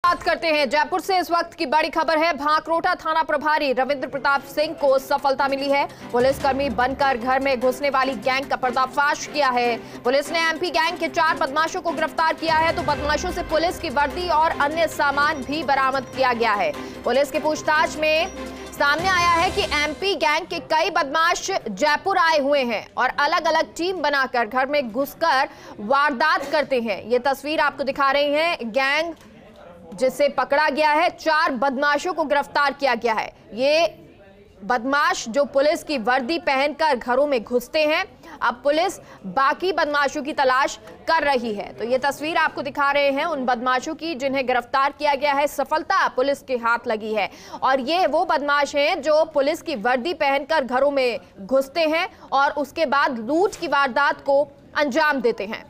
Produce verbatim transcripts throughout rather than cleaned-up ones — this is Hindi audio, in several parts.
बात करते हैं जयपुर से। इस वक्त की बड़ी खबर है, भांकरोटा थाना प्रभारी रविंद्र प्रताप सिंह को सफलता मिली है। पुलिसकर्मी बनकर घर में घुसने वाली गैंग का पर्दाफाश किया है। पुलिस ने एमपी गैंग के चार बदमाशों को गिरफ्तार किया है, तो बदमाशों से पुलिस की वर्दी और अन्य सामान भी बरामद किया गया है। पुलिस की पूछताछ में सामने आया है कि एमपी गैंग के कई बदमाश जयपुर आए हुए हैं और अलग अलग टीम बनाकर घर में घुसकर वारदात करते हैं। ये तस्वीर आपको दिखा रही है गैंग जिसे पकड़ा गया है। चार बदमाशों को गिरफ्तार किया गया है। ये बदमाश जो पुलिस की वर्दी पहनकर घरों में घुसते हैं, अब पुलिस बाकी बदमाशों की तलाश कर रही है। तो ये तस्वीर आपको दिखा रहे हैं उन बदमाशों की जिन्हें गिरफ्तार किया गया है। सफलता पुलिस के हाथ लगी है और ये वो बदमाश हैं जो पुलिस की वर्दी पहनकर घरों में घुसते हैं और उसके बाद लूट की वारदात को अंजाम देते हैं।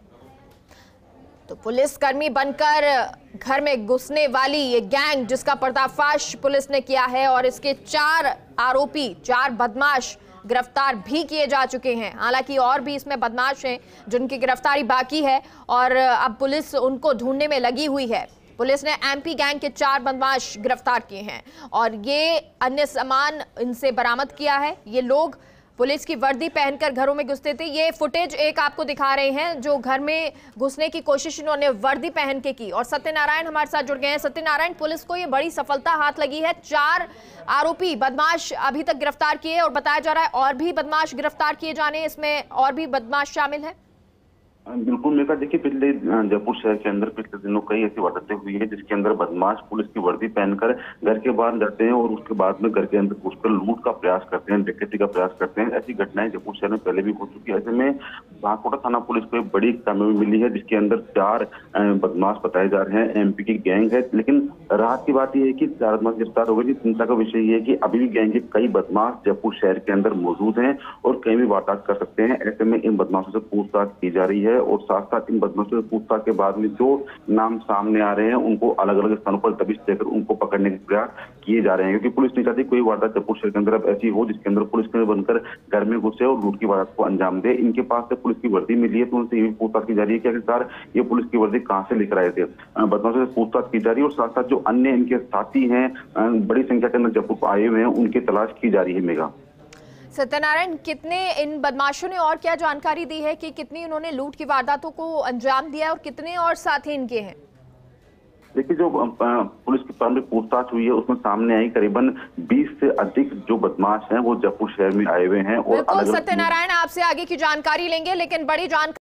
तो पुलिसकर्मी बनकर घर में घुसने वाली ये गैंग जिसका पर्दाफाश पुलिस ने किया है और इसके चार आरोपी, चार बदमाश गिरफ्तार भी किए जा चुके हैं। हालांकि और भी इसमें बदमाश हैं जिनकी गिरफ्तारी बाकी है और अब पुलिस उनको ढूंढने में लगी हुई है। पुलिस ने एमपी गैंग के चार बदमाश गिरफ्तार किए हैं और ये अन्य सामान इनसे बरामद किया है। ये लोग पुलिस की वर्दी पहनकर घरों में घुसते थे। ये फुटेज एक आपको दिखा रहे हैं जो घर में घुसने की कोशिश इन्होंने वर्दी पहन के की। और सत्यनारायण हमारे साथ जुड़ गए हैं। सत्यनारायण, पुलिस को ये बड़ी सफलता हाथ लगी है। चार आरोपी बदमाश अभी तक गिरफ्तार किए और बताया जा रहा है और भी बदमाश गिरफ्तार किए जाने, इसमें और भी बदमाश शामिल है। बिल्कुल मेघा, देखिए पिछले जयपुर शहर के अंदर पिछले दिनों कई ऐसी वारदातें हुई है जिसके अंदर बदमाश पुलिस की वर्दी पहनकर घर के बाहर जाते हैं और उसके बाद में घर के अंदर घुसकर लूट का प्रयास करते हैं, डकैती का प्रयास करते हैं। ऐसी घटनाएं जयपुर शहर में पहले भी हो चुकी है। ऐसे में भांकरोटा थाना पुलिस को एक बड़ी कामयाबी मिली है जिसके अंदर चार बदमाश बताए जा रहे हैं, एमपी की गैंग है। लेकिन राहत की बात यह है कि चार बदमाश गिरफ्तार हो गए। चिंता का विषय ये है कि अभी भी गैंग के कई बदमाश जयपुर शहर के अंदर मौजूद हैं और कहीं भी वारदात कर सकते हैं। ऐसे में इन बदमाशों से पूछताछ की जा रही है और साथ साथ इन बदमाशों से पूछताछ के बाद में जो नाम सामने आ रहे हैं उनको अलग अलग स्थानों पर दबिश देकर उनको पकड़ने के प्रयास किए जा रहे हैं, क्योंकि पुलिस नहीं चाहती कोई वारदात जयपुर शहर के अंदर अब ऐसी हो जिसके अंदर पुलिस के बनकर घर में घुसे और लूट की वारदात को अंजाम दे। इनके पास से पुलिस की वर्दी मिली है तो उनसे ये पूछताछ की जा रही है कि आखिरकार ये पुलिस की वर्दी कहां से लेकर आए थे। बदमाशों से पूछताछ की जा रही है और साथ साथ जो अन्य इनके साथी हैं बड़ी संख्या के अंदर जयपुर आए हुए हैं उनकी तलाश की जा रही है। मेघा, सत्यनारायण, कितने इन बदमाशों ने और क्या जानकारी दी है कि कितनी उन्होंने लूट की वारदातों को अंजाम दिया है और कितने और साथी इनके हैं? देखिए, जो पुलिस की प्रारंभिक पूछताछ हुई है उसमें सामने आई करीबन बीस से अधिक जो बदमाश हैं वो जयपुर शहर में आए हुए हैं। और बिल्कुल सत्यनारायण, आपसे आगे की जानकारी लेंगे, लेकिन बड़ी जानकारी